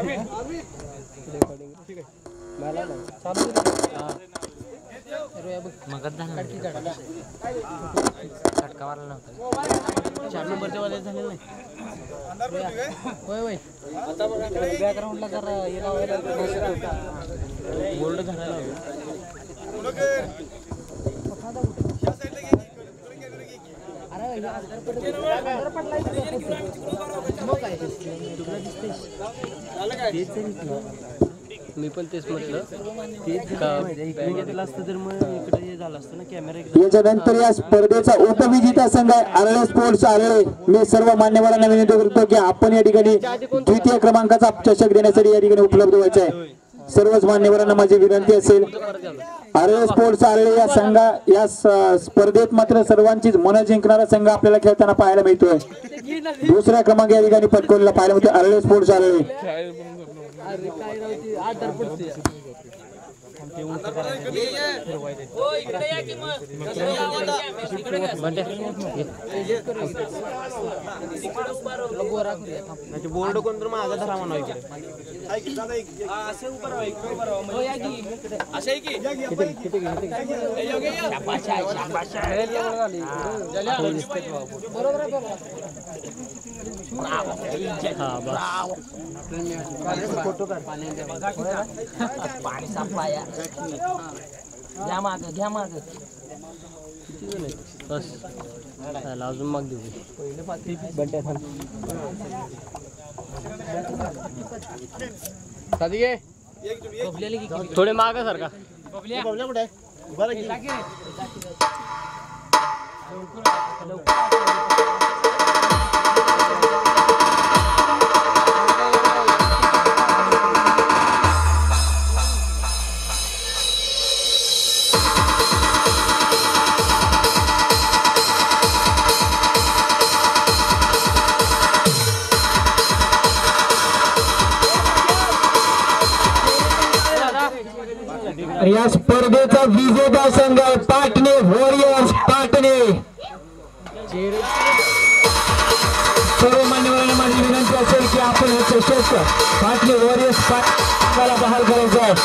Recording ठीक आहे मला ना चालू अरे मगच झाला झटका मारला नव्हता 4 नंबरच्या वाले झाले नाही होय होय आता बॅकग्राऊंडला जरा हे लावायला बोर्ड घालायला मी पण तेच म्हटलं असतं तर मग इकडे झालं असतं ना कॅमेरा. याच्यानंतर या स्पर्धेचा उपविजेता संघ आहे आरळे स्पोर्ट्स आरळे. मी सर्व मान्यवरांना विनंती करतो की आपण या ठिकाणी द्वितीय क्रमांकाचा चषक देण्यासाठी या ठिकाणी उपलब्ध व्हायचं आहे. सर्वच मान्यवरांना माझी विनंती असेल आरळे स्पोर्ट्स आरळे या संघा या स्पर्धेत मात्र सर्वांचीच मन जिंकणारा संघ आपल्याला खेळताना पाहायला मिळतोय. दुसरा क्रमांक या ठिकाणी पटकवलेला पाहायला मिळतोय आरळे स्पोर्ट्स आरळे. बोर्ड कोण तर माझा धरा म्हणा फोटो काढ पाणी सापळाया घ्या माग बस अजून माग देऊ थोडे माग सारखा या स्पर्धेचा विजेता संघ आहे पाटणे वॉरियर्स पाटणे. सर्व मान्यवरांना माझी विनंती असेल की आपण हे चषक पाटणे वॉरियर्स पाटण्याला बहाल करायचं आहे.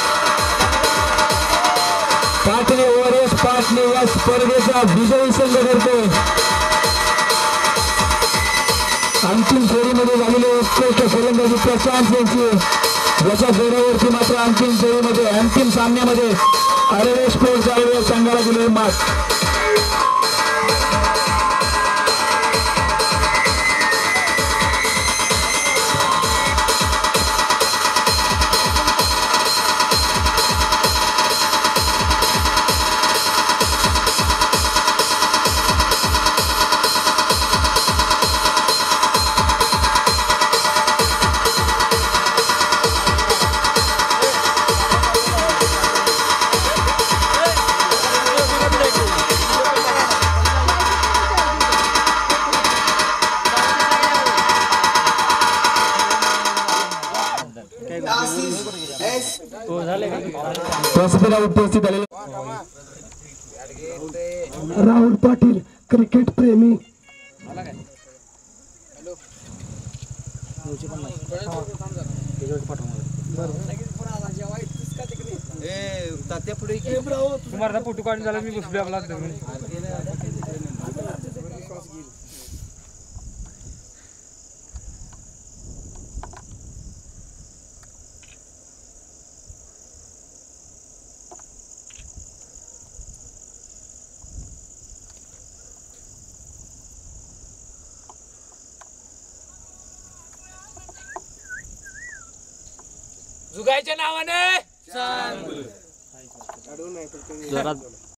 पाटणे वॉरियर्स पाटणे या स्पर्धेचा विजयी संघ ठरतोय. अंतिम फेरीमध्ये झालेले उत्कृष्ट फलंदाजी प्रशांत यांची याच्या जोरावरती मात्र अंतिम फेरीमध्ये अंतिम सामन्यामध्ये आरळे स्पोर्ट्स आरळे संघाला दिले मात. उपस्थित झालेले राहुल पाटील क्रिकेट प्रेमी तुम्हाला फोटो काढून झाला मी बसलो आपला जुगायच्या नावाने